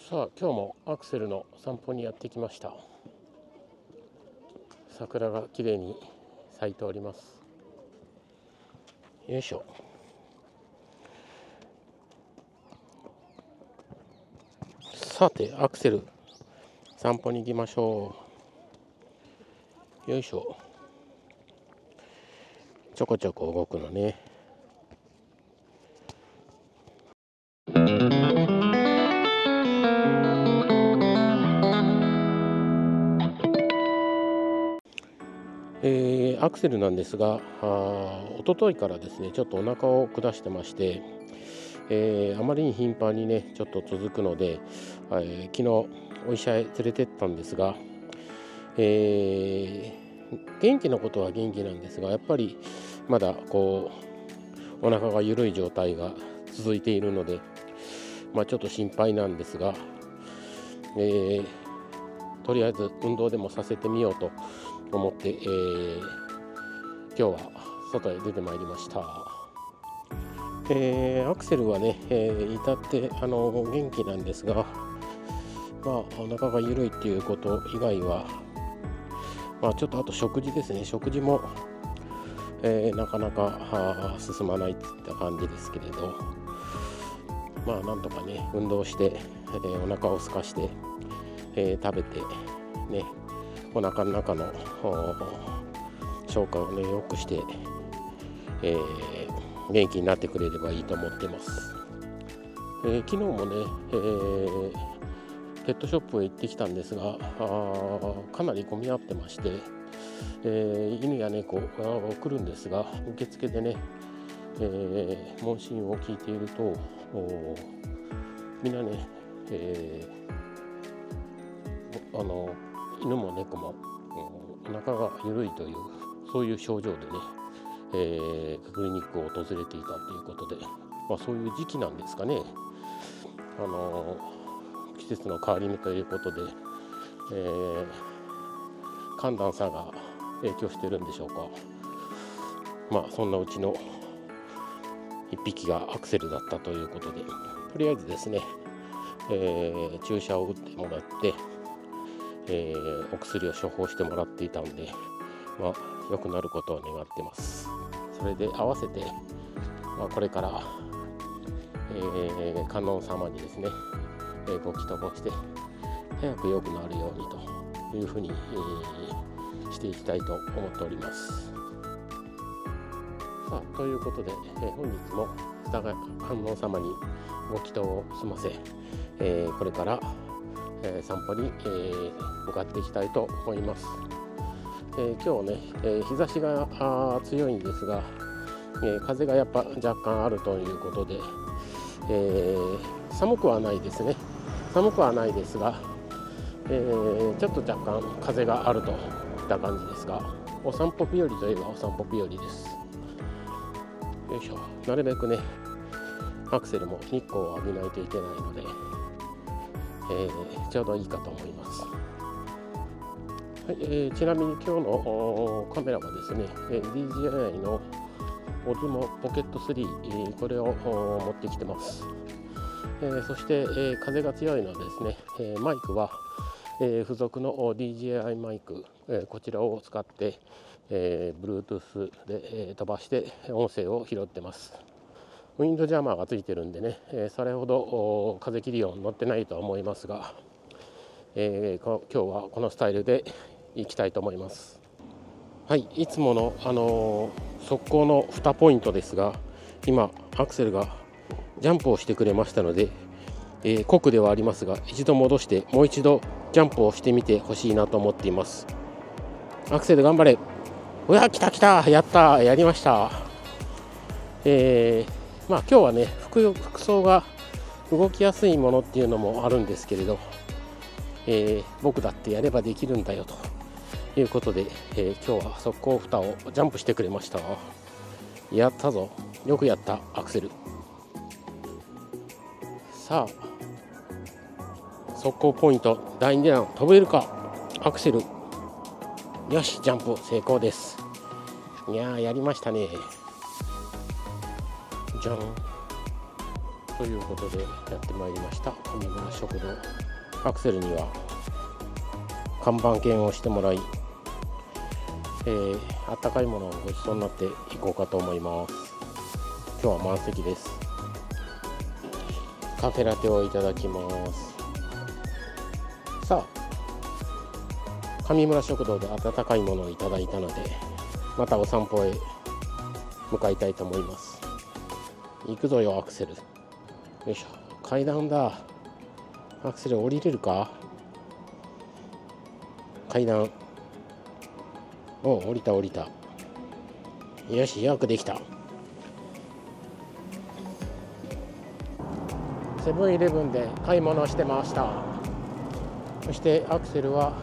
さあ今日もアクセルの散歩にやってきました。桜がきれいに咲いております。よいしょ。さてアクセル散歩に行きましょう。よいしょ。ちょこちょこ動くのね。アクセルなんですが、一昨日からですねちょっとお腹を下してまして、あまりに頻繁にねちょっと続くので、昨日お医者へ連れてったんですが、元気なことは元気なんですが、やっぱりまだこうお腹が緩い状態が続いているので、ちょっと心配なんですが、とりあえず運動でもさせてみようと思って、今日は外へ出てまいりました。アクセルはね、至って元気なんですが、お腹が緩いっていうこと以外は、ちょっとあと食事ですね。食事も、なかなか進まないっていった感じですけれど、なんとかね運動して、お腹を空かして、食べてねお腹の中の消化をね良くして、元気になってくれればいいと思ってます。昨日もね、ペットショップへ行ってきたんですが、かなり混み合ってまして、犬や猫が来るんですが、受付でね、問診を聞いているとみんなね、犬も猫もお腹が緩いというそういう症状でね、クリニックを訪れていたということで、そういう時期なんですかね。季節の変わり目ということで、寒暖差が影響しているんでしょうか。そんなうちの1匹がアクセルだったということで、とりあえずですね、注射を打ってもらって、お薬を処方してもらっていたので、良くなることを願ってます。それで合わせて、これから、観音様にですね、ご祈祷をして早く良くなるようにというふうに、していきたいと思っております。さあということで、本日も観音様にご祈祷を済ませ、これから、散歩に、向かっていきたいと思います。今日ね、日差しが強いんですが、風がやっぱ若干あるということで、寒くはないですね。寒くはないですが、ちょっと若干風があるといった感じですが、お散歩日和といえばお散歩日和です。よいしょ。なるべくねアクセルも日光を浴びないといけないので、ちょうどいいかと思います。はい、ちなみに今日のカメラはですね、DJI の Osmo Pocket 3、これを持ってきてます。そして、風が強いのでですね、マイクは、付属の DJI マイク、こちらを使って、Bluetooth で、飛ばして音声を拾ってます。ウィンドジャマーがついてるんでね、それほど風切り音乗ってないとは思いますが、今日はこのスタイルでいきたいと思います。はい、いつもの、速攻の2ポイントですが、今アクセルがジャンプをしてくれましたので、酷ではありますが一度戻してもう一度ジャンプをしてみてほしいなと思っています。アクセル頑張れ。うわ、来た来た、やった、やりました。今日はね服装が動きやすいものっていうのもあるんですけれど、僕だってやればできるんだよということで、今日は速攻蓋をジャンプしてくれました。やったぞ、よくやったアクセル。さあ速攻ポイント第2弾、飛べるかアクセル。よし、ジャンプ成功です。やりましたね。じゃん。 ということでやってまいりました上村食堂。アクセルには看板犬をしてもらい、あったかいものをごちそうになっていこうかと思います。今日は満席です。カフェラテをいただきます。さあ、上村食堂で温かいものをいただいたので、またお散歩へ向かいたいと思います。行くぞよアクセル。よいしょ、階段だ。アクセル降りれるか。階段、降りた。よし、よくできた。セブンイレブンで買い物をしてました。そしてアクセルは、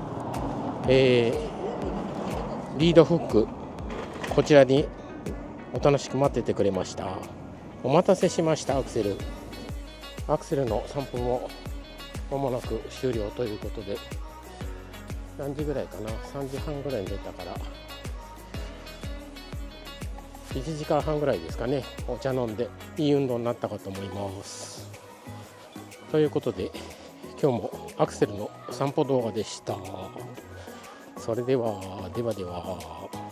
リードフック、こちらにおとなしく待っててくれました。お待たせしました。アクセルの散歩も間もなく終了ということで、何時ぐらいかな、3時半ぐらいに出たから1時間半ぐらいですかね。お茶飲んでいい運動になったかと思います。ということで今日もアクセルの散歩動画でした。それではでは。